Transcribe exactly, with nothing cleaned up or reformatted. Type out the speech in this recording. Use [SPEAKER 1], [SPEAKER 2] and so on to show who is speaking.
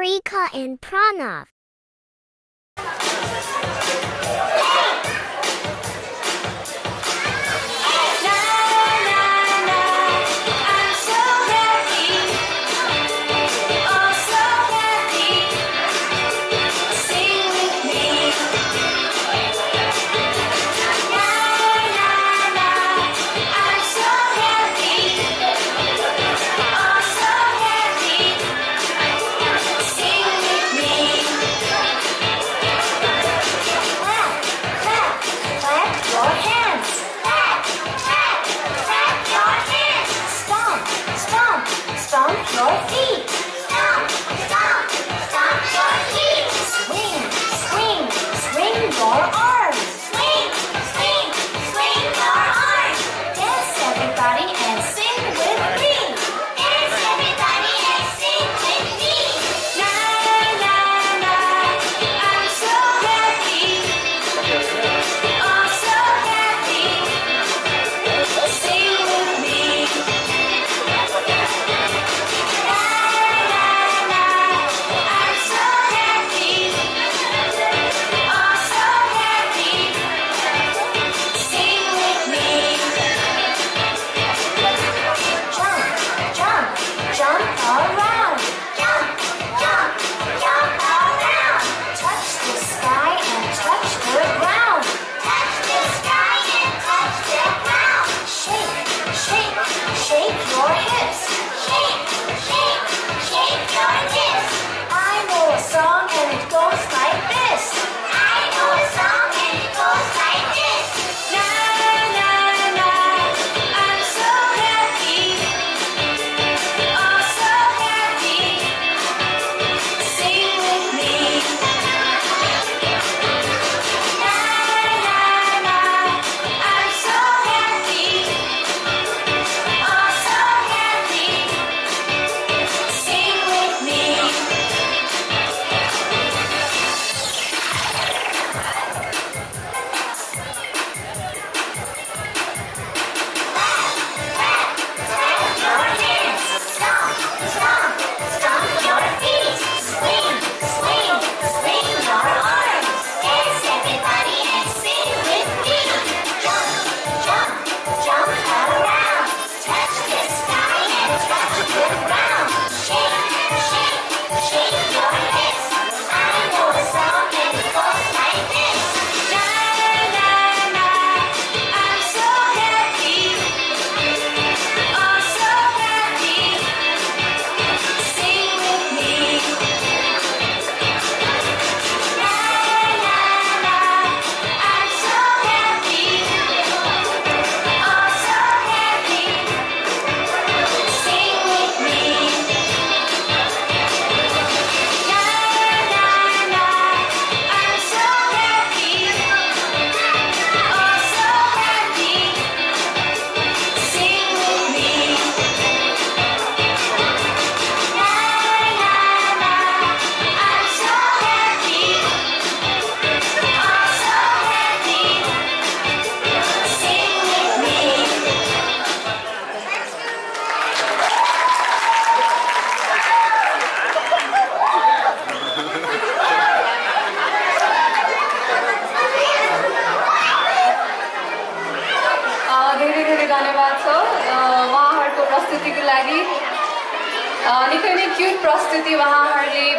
[SPEAKER 1] Aerika and Pranav.
[SPEAKER 2] Your feet. Stomp, stomp, stomp your feet. Swing, swing, swing your arms. Swing, swing, swing your arms. Dance everybody and sing with me. Dance everybody and sing with me. Na na na, I'm so happy. Oh so happy. Sing with me.
[SPEAKER 3] धन्यवाद छ उहाँहरुको प्रस्तुतिको लागि निकै नै cute प्रस्तुति उहाँहरुले